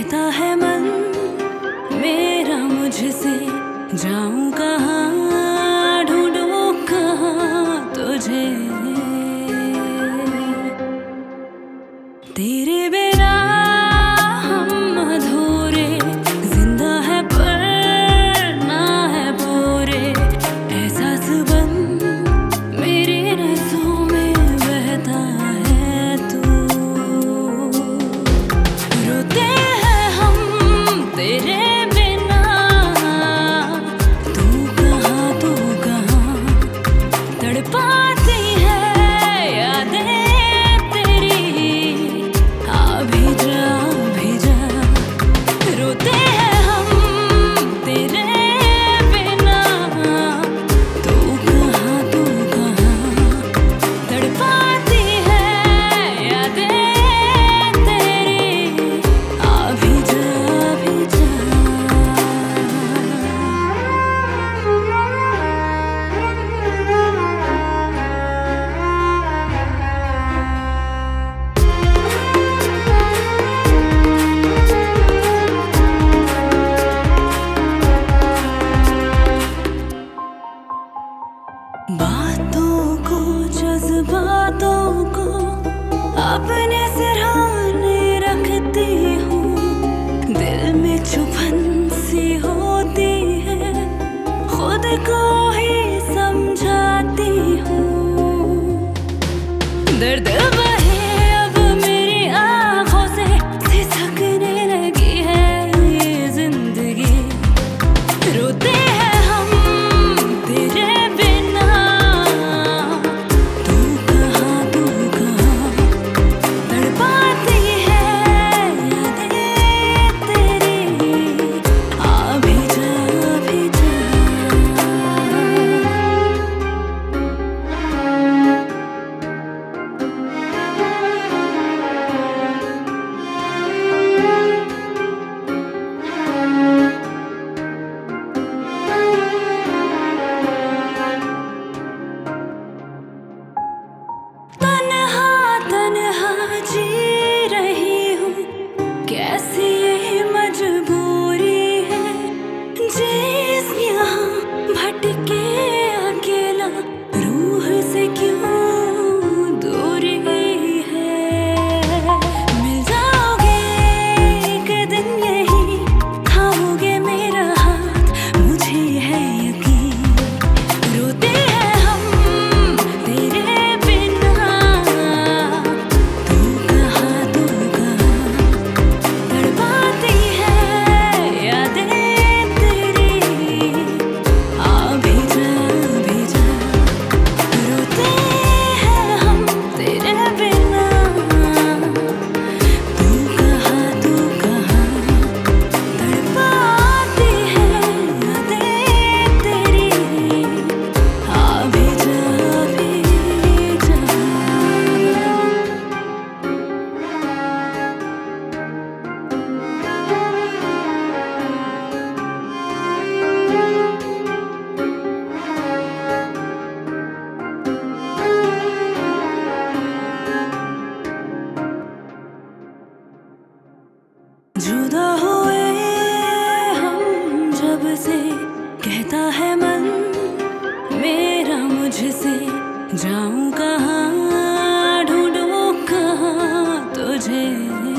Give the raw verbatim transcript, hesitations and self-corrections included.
कहता है मन मेरा मुझसे, जाऊं कहाँ ढूंढूं कहाँ तुझे। तेरे बिना हम अधूरे, जिंदा है पर ना है पूरे। एहसास बन मेरी नसों में बहता है तू। रोते हैं हम तेरे बिना, तू कहाँ तू कहाँ। तड़पाती है यादें तेरी, आ भी जा भी जा। रोते हैं हम तेरे बिना, तू कहाँ तू कहाँ। तड़पाती है यादें तेरी, आ भी जा भी जा। बातों को जज्बातों को अपने सिरहाने रखती हूँ। दिल में चुभन सी होती है, खुद को ही समझाती हूँ। दर्द बहे अब मेरी आँखों से, सिसकने लगी है ये जिंदगी। रोते हैं हम तेरे बिना, तू कहाँ तू कहाँ। तड़पाती है यादें तेरी, आ भी जा भी जा। तन्हा तन्हा जी रही हूँ, कैसी ये मजबूरी है। जिस यहाँ भटके अकेला, रूह से क्यों दूरी है। मिल जाओगे एक दिन यही, थामोगे मेरा हाथ, मुझे है यकीन। रोते हैं हम तेरे बिना, तू कहाँ तू कहाँ। तड़पाती है यादें तेरी, आ भी जा भी जा। रोते हैं हम तेरे बिना, तू कहाँ तू कहाँ। तड़पाती है यादें तेरी, आ भी जा भी जा। जुदा हुए हम जब से, कहता है मन मेरा मुझसे, जाऊं कहाँ ढूंढूं कहाँ तुझे।